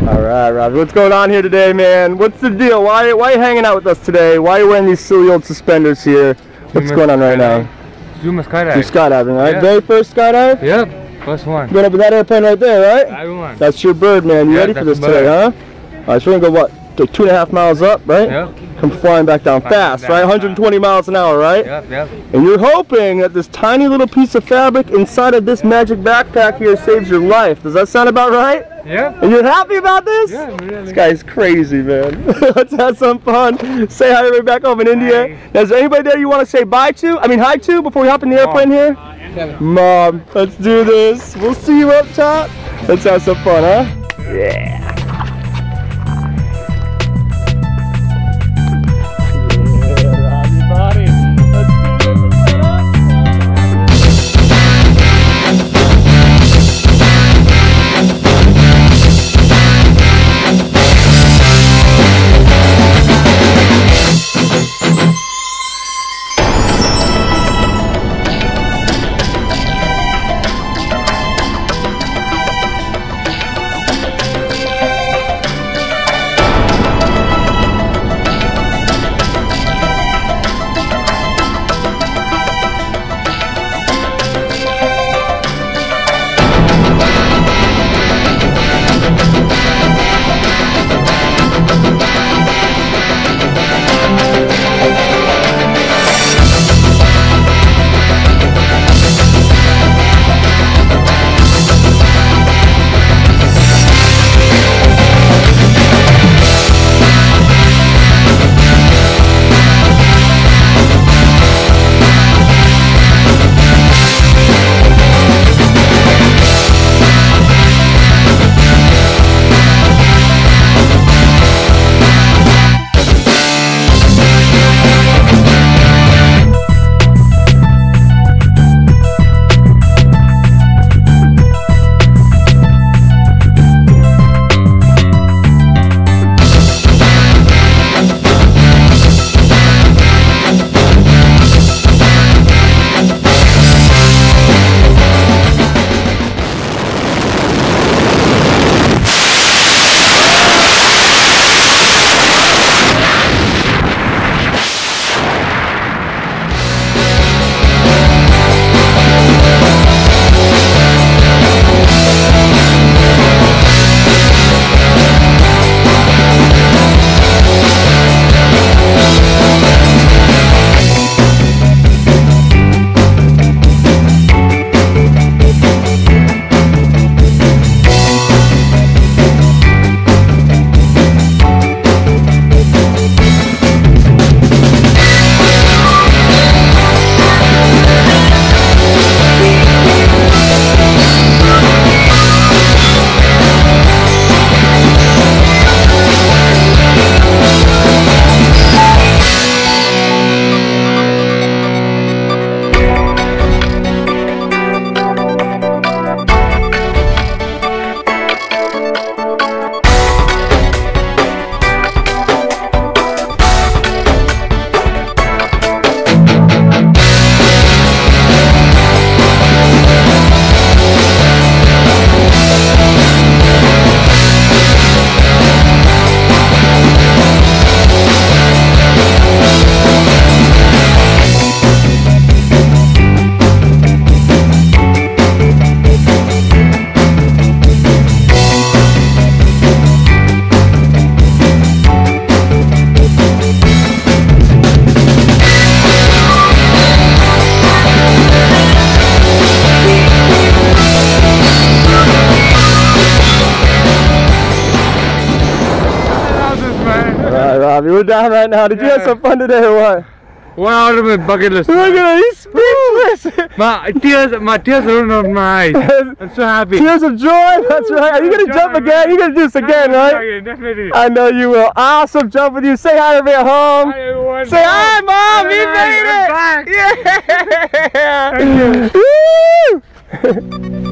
All right, Robbie, what's going on here today, man? What's the deal? Why are you hanging out with us today? Why are you wearing these silly old suspenders here? What's going on right now? Doing skydiving. You're skydiving, right? Yeah. Very first skydive? Yep, first one. Going up in that airplane right there, right? I won. That's your bird, man. You ready for this today, huh? All right, so we're gonna go what? Like 2.5 miles up, right? Yep. Come flying back down fast, right? 120 miles an hour, right? Yep, yep. And you're hoping that this tiny little piece of fabric inside of this magic backpack here saves your life. Does that sound about right? Yeah. And you're happy about this? Yeah, really. This guy's crazy, man. Let's have some fun. Say hi to everybody back home in India. Hi. Now, is there anybody there you want to say bye to? I mean, hi to before we hop in the airplane here? Mom, let's do this. We'll see you up top. Let's have some fun, huh? Yeah. Robbie, we're down right now. Did you have some fun today or what? One out of my bucket list. Look at him, he's speechless. My tears are running out my eyes. I'm so happy. Tears of joy, that's right. Are you going to jump again? You're going to do this again, right? Definitely. I know you will. Awesome jump with you. Say hi to everybody at home. Hi, everyone. Say hi, Mom. Hi, You made it. I'm back. Yeah. Thank you. Woo!